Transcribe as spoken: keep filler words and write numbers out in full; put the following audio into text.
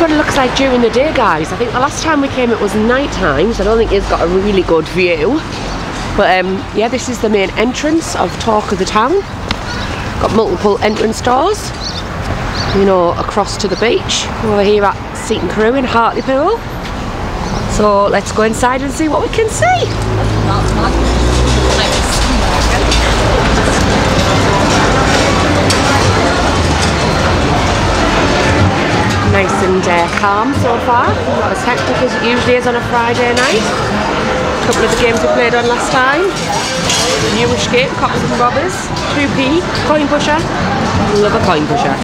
what it looks like during the day, guys. I think the last time we came it was night time, so I don't think it's got a really good view. But um, yeah, this is the main entrance of Talk of the Town. Got multiple entrance doors, you know, across to the beach. Over here at Seaton Carew in Hartlepool. So let's go inside and see what we can see. Nice and uh, calm so far, not as hectic as it usually is on a Friday night. A couple of the games we played on last time. Newish game, Cops and Robbers, two p, coin pusher, love a coin pusher.